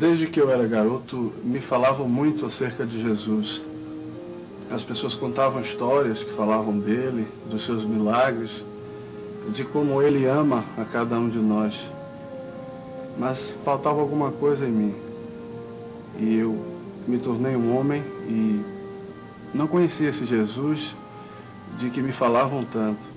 Desde que eu era garoto, me falavam muito acerca de Jesus. As pessoas contavam histórias que falavam dele, dos seus milagres, de como ele ama a cada um de nós. Mas faltava alguma coisa em mim. E eu me tornei um homem e não conhecia esse Jesus de que me falavam tanto.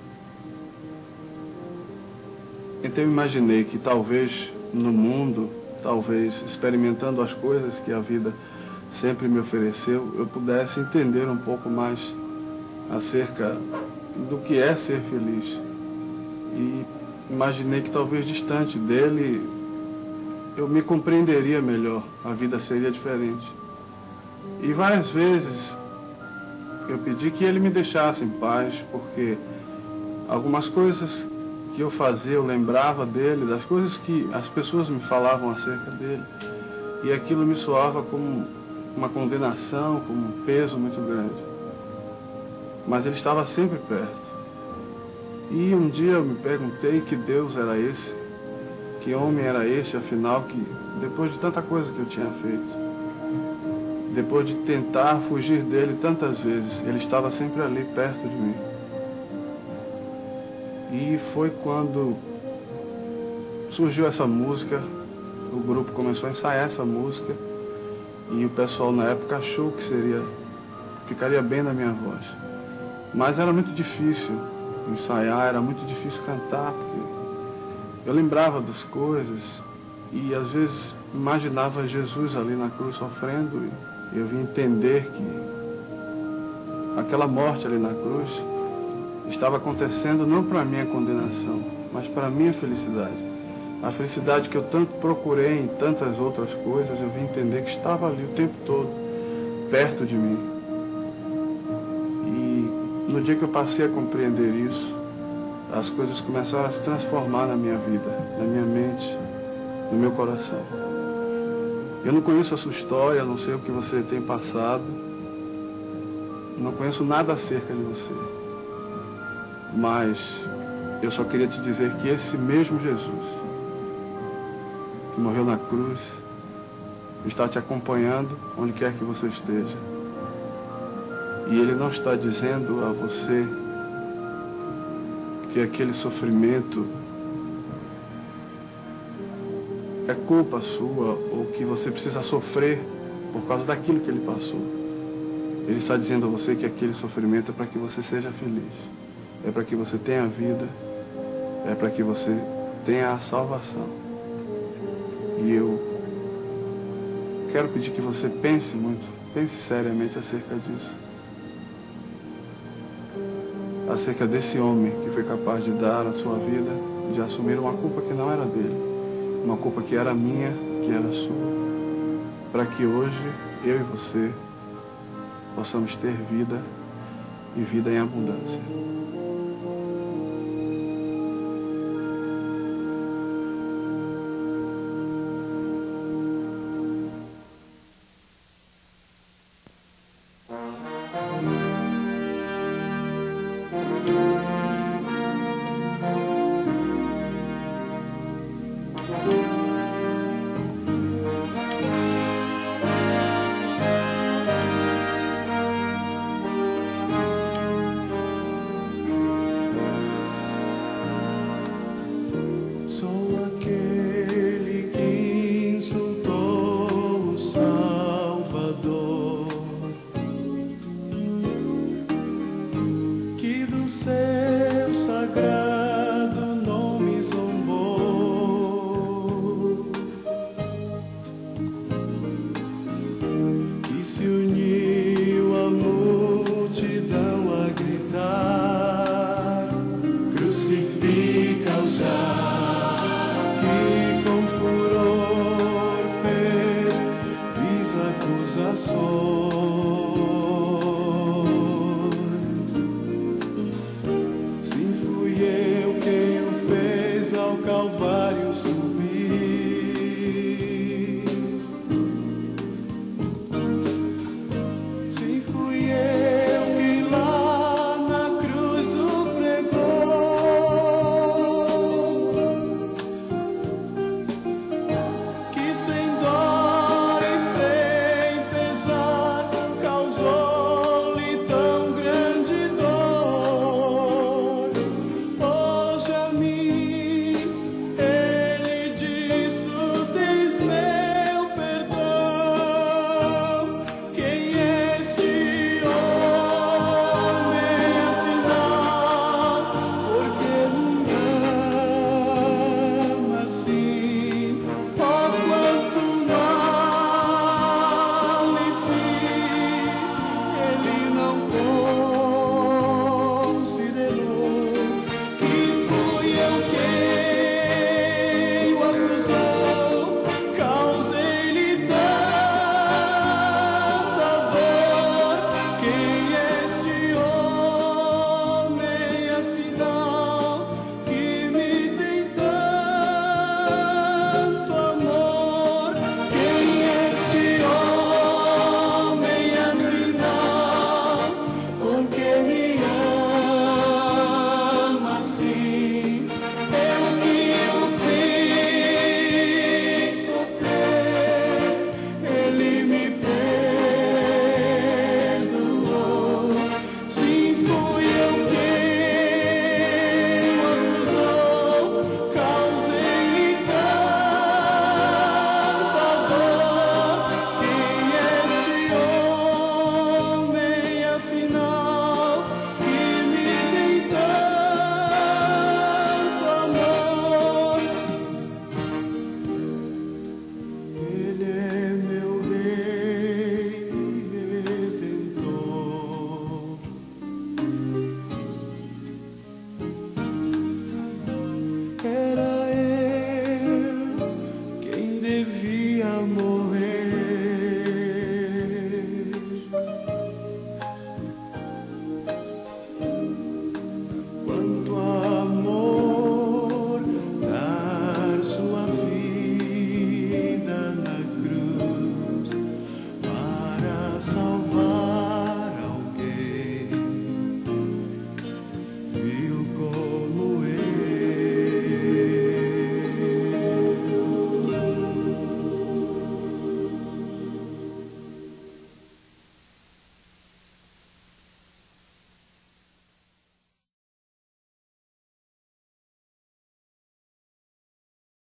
Então eu imaginei que talvez no mundo, talvez experimentando as coisas que a vida sempre me ofereceu, eu pudesse entender um pouco mais acerca do que é ser feliz. E imaginei que talvez distante dele eu me compreenderia melhor, a vida seria diferente. E várias vezes eu pedi que ele me deixasse em paz, porque algumas coisas que eu fazia, eu lembrava dele, das coisas que as pessoas me falavam acerca dele. E aquilo me soava como uma condenação, como um peso muito grande. Mas ele estava sempre perto. E um dia eu me perguntei que Deus era esse, que homem era esse, afinal, que depois de tanta coisa que eu tinha feito, depois de tentar fugir dele tantas vezes, ele estava sempre ali perto de mim. E foi quando surgiu essa música, o grupo começou a ensaiar essa música e o pessoal na época achou que ficaria bem na minha voz. Mas era muito difícil ensaiar, era muito difícil cantar, porque eu lembrava das coisas e às vezes imaginava Jesus ali na cruz sofrendo e eu vim entender que aquela morte ali na cruz estava acontecendo não para a minha condenação, mas para a minha felicidade. A felicidade que eu tanto procurei em tantas outras coisas, eu vim entender que estava ali o tempo todo, perto de mim. E no dia que eu passei a compreender isso, as coisas começaram a se transformar na minha vida, na minha mente, no meu coração. Eu não conheço a sua história, não sei o que você tem passado, não conheço nada acerca de você. Mas eu só queria te dizer que esse mesmo Jesus, que morreu na cruz, está te acompanhando onde quer que você esteja. E Ele não está dizendo a você que aquele sofrimento é culpa sua ou que você precisa sofrer por causa daquilo que Ele passou. Ele está dizendo a você que aquele sofrimento é para que você seja feliz. É para que você tenha a vida, é para que você tenha a salvação. E eu quero pedir que você pense muito, pense seriamente acerca disso. Acerca desse homem que foi capaz de dar a sua vida, de assumir uma culpa que não era dele, uma culpa que era minha, que era sua, para que hoje eu e você possamos ter vida e vida em abundância. salvar.